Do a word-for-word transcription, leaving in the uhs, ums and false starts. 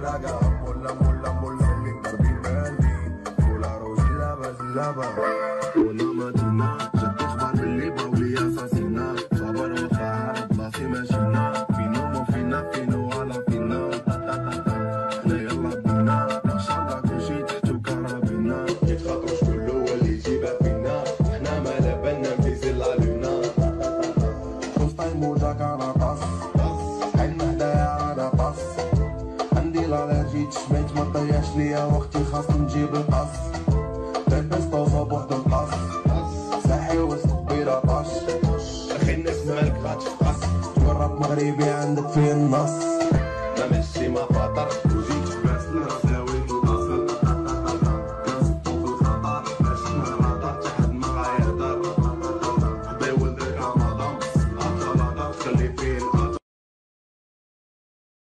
راجع مولا مولا مولا اللي دربي بالي ولا روزي لاباس لابا ولا مدينة جات اخبار باللي باو ليا ساسينا صبر وخا بلاصتي ماشينا فينو مو فينا فينو على فينا حنا يلا بينا ما شاء الله كلشي تحتو كرابينا يتخاطرو شكون هو اللي يجيبها فينا حنا مالا بالنا مفيزي لا لونا وسطاي موجاك انا طاس حنا هدايا رانا طاس عندي لالرجي تشميت مطياش ليا وقتي خاص نجيب القص تلبستو بوحد القص صاحي وسط بيرا طاش اخي الناس مالك غاتفقص تورب مغربي عندك فيه النص